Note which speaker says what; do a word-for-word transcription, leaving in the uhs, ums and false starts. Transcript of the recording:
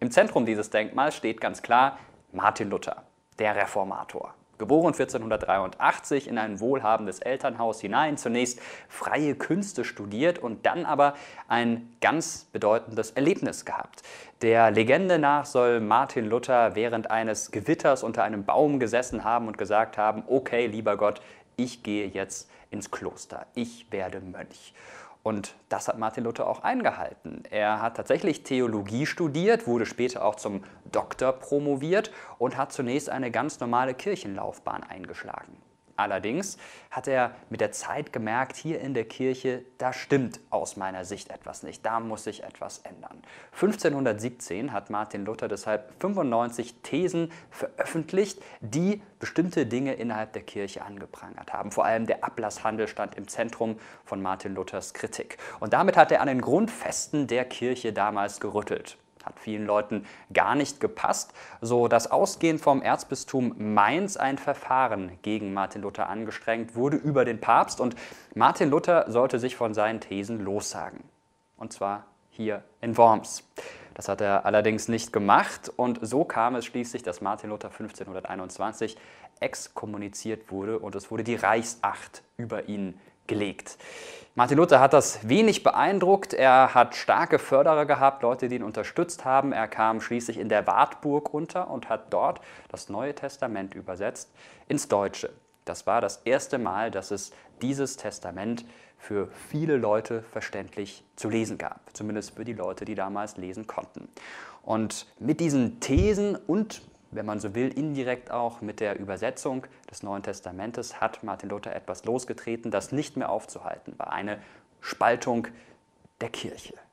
Speaker 1: Im Zentrum dieses Denkmals steht ganz klar Martin Luther, der Reformator. Geboren vierzehnhundertdreiundachtzig in ein wohlhabendes Elternhaus hinein, zunächst freie Künste studiert und dann aber ein ganz bedeutendes Erlebnis gehabt. Der Legende nach soll Martin Luther während eines Gewitters unter einem Baum gesessen haben und gesagt haben: Okay, lieber Gott, ich gehe jetzt ins Kloster, ich werde Mönch. Und das hat Martin Luther auch eingehalten. Er hat tatsächlich Theologie studiert, wurde später auch zum Doktor promoviert und hat zunächst eine ganz normale Kirchenlaufbahn eingeschlagen. Allerdings hat er mit der Zeit gemerkt, hier in der Kirche, da stimmt aus meiner Sicht etwas nicht, da muss sich etwas ändern. fünfzehnhundertsiebzehn hat Martin Luther deshalb fünfundneunzig Thesen veröffentlicht, die bestimmte Dinge innerhalb der Kirche angeprangert haben. Vor allem der Ablasshandel stand im Zentrum von Martin Luthers Kritik. Und damit hat er an den Grundfesten der Kirche damals gerüttelt. Hat vielen Leuten gar nicht gepasst, so dass ausgehend vom Erzbistum Mainz ein Verfahren gegen Martin Luther angestrengt wurde über den Papst und Martin Luther sollte sich von seinen Thesen lossagen. Und zwar hier in Worms. Das hat er allerdings nicht gemacht und so kam es schließlich, dass Martin Luther fünfzehnhunderteinundzwanzig exkommuniziert wurde und es wurde die Reichsacht über ihn gelegt. Martin Luther hat das wenig beeindruckt, er hat starke Förderer gehabt, Leute, die ihn unterstützt haben. Er kam schließlich in der Wartburg unter und hat dort das Neue Testament übersetzt ins Deutsche. Das war das erste Mal, dass es dieses Testament für viele Leute verständlich zu lesen gab, zumindest für die Leute, die damals lesen konnten. Und mit diesen Thesen und, wenn man so will, indirekt auch mit der Übersetzung des Neuen Testamentes hat Martin Luther etwas losgetreten, das nicht mehr aufzuhalten war, eine Spaltung der Kirche.